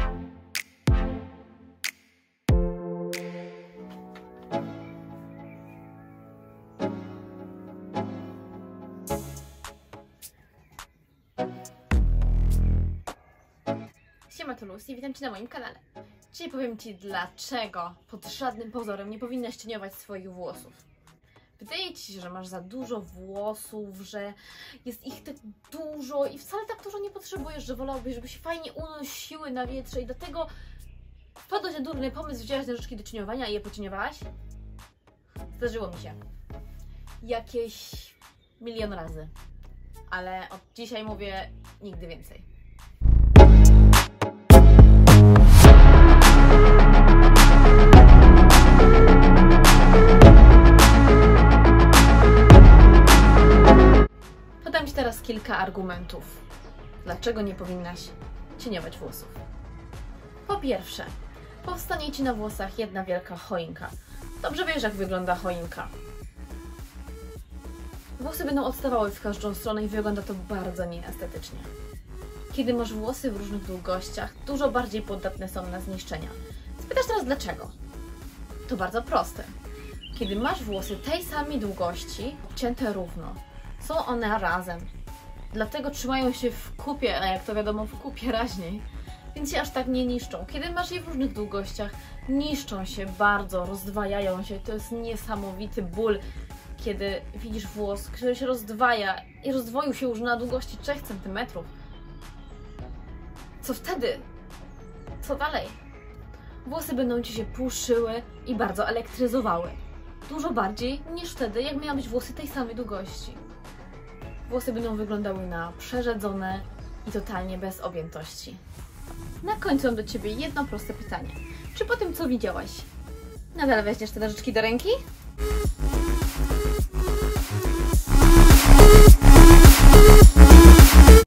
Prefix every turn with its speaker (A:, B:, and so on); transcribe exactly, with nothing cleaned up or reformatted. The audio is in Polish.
A: Siema, to Lucy, witam Cię na moim kanale. Dzisiaj powiem Ci, dlaczego pod żadnym pozorem nie powinnaś cieniować swoich włosów. Wydaje Ci się, że masz za dużo włosów, że jest ich tak dużo i wcale tak dużo nie potrzebujesz, że wolałbyś, żeby się fajnie unosiły na wietrze i dlatego wpadłeś na durny pomysł, wzięłaś narzędziki do cieniowania i je pocieniowałaś? Zdarzyło mi się. Jakieś milion razy. Ale od dzisiaj mówię nigdy więcej. Podam Ci teraz kilka argumentów, dlaczego nie powinnaś cieniować włosów. Po pierwsze, powstanie Ci na włosach jedna wielka choinka. Dobrze wiesz, jak wygląda choinka. Włosy będą odstawały w każdą stronę i wygląda to bardzo nieestetycznie. Kiedy masz włosy w różnych długościach, dużo bardziej podatne są na zniszczenia. Spytasz teraz dlaczego? To bardzo proste. Kiedy masz włosy tej samej długości, obcięte równo, są one razem. Dlatego trzymają się w kupie, a jak to wiadomo, w kupie raźniej, więc się aż tak nie niszczą. Kiedy masz je w różnych długościach, niszczą się bardzo, rozdwajają się. To jest niesamowity ból, kiedy widzisz włos, który się rozdwaja i rozdwoił się już na długości trzech centymetrów. Co wtedy? Co dalej? Włosy będą Ci się puszyły i bardzo elektryzowały. Dużo bardziej niż wtedy, jak miałabyś włosy tej samej długości. Włosy będą wyglądały na przerzedzone i totalnie bez objętości. Na końcu mam do Ciebie jedno proste pytanie. Czy po tym, co widziałaś, nadal weźmiesz te nożyczki do ręki?